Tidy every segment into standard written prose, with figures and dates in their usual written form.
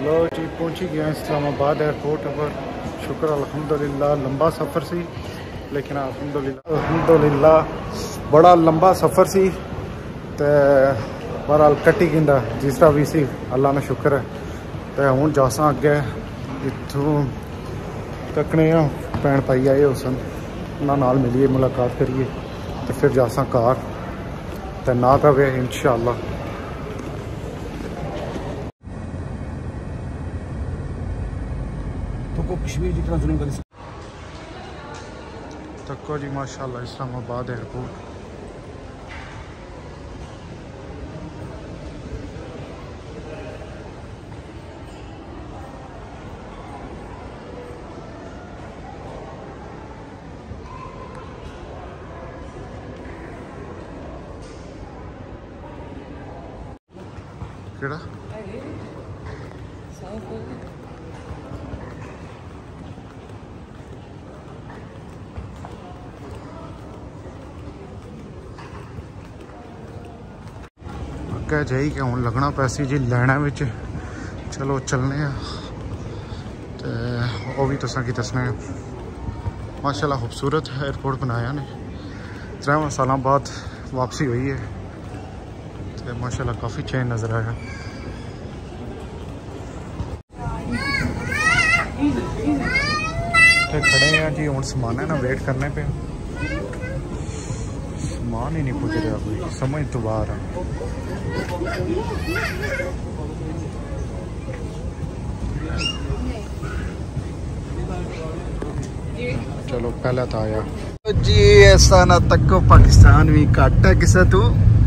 लो जी पहुंची गया इस्लामाबाद एयरपोर्ट पर। शुक्र अल्हम्दुलिल्लाह, लंबा सफ़र सी लेकिन अल्हम्दुलिल्लाह बड़ा लंबा सफ़र सी ते बहरहाल कट्टी गिंदा जिस तरह भी सी अल्लाह ने शुक्र है। तो हूँ जासा अगे इतों तकने भैन भाई आए हो सन, उन्होंने मिलिए मुलाकात करिए तो फिर जासा घर तो ना कवे इंशाअल्लाह। तको जी माशाल्लाह इस्लामाबाद एयरपोर्ट। केड़ा अगे जाई के हूँ लगना पैसी जी लैना विच। चलो चलने तो वह भी तुसा की दसने। माशाल्लाह खूबसूरत एयरपोर्ट बनाया ने, 3 साल बाद वापसी हुई है तो माशाल्लाह काफ़ी चेंज नज़र आया। तो खड़े हैं जी, हूँ समान है ना वेट करने पे, समान ही नहीं पुज रहा, कोई समझ तो बाहर है। चलो पहला तो आया जी, ऐसा ना तको पाकिस्तान भी घट है किसा तू।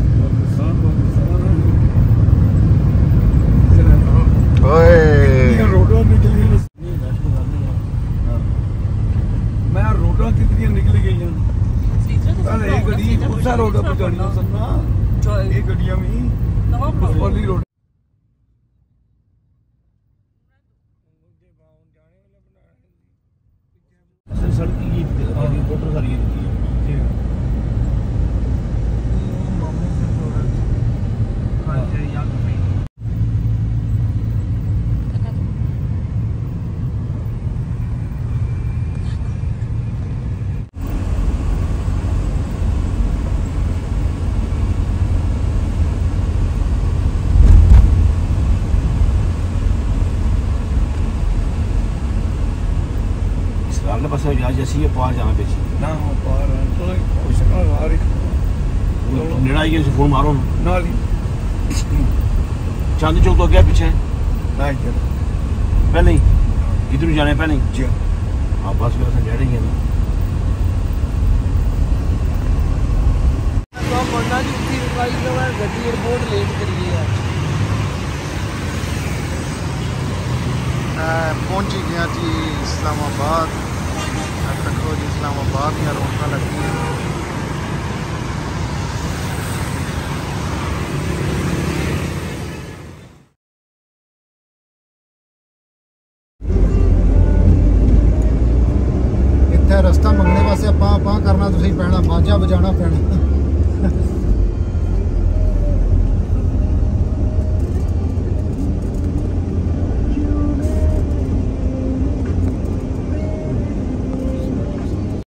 निकली गई रोड गड्डिया में रोड सड़क की फोटो सारी बस जैसी है पार जाना बेची ना हो पार तो नेड़ा ही फोन मारो ना चांदी चौक तो अगे पीछे ना पहले ही इधर जाने पहले ही जी हाँ बस मेरा नेड़ा ही है ना। गड्डी एयरपोर्ट लेट करिए पहुंची गया जी इस्लामाबाद। देखो जी इस्लामाबाद या रोक लगी है। इत्थे रस्ता मंगने वास्ते आप करना तुसीं पैना, बाजा बजाना पैना।